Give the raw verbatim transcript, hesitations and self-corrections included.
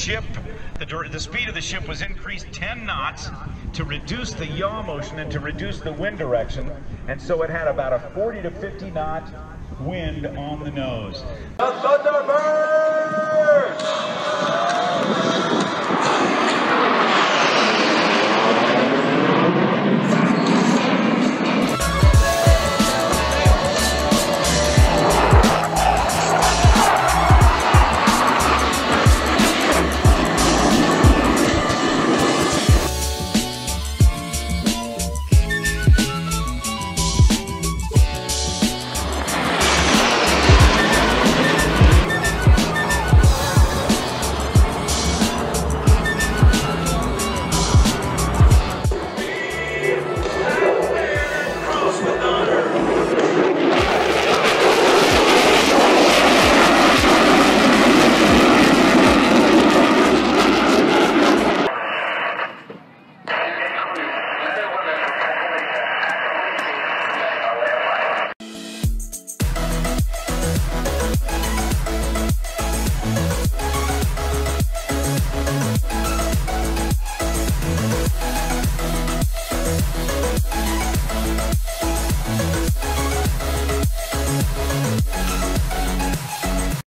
ship, the, the speed of the ship was increased ten knots to reduce the yaw motion and to reduce the wind direction, and so it had about a forty to fifty knot wind on the nose.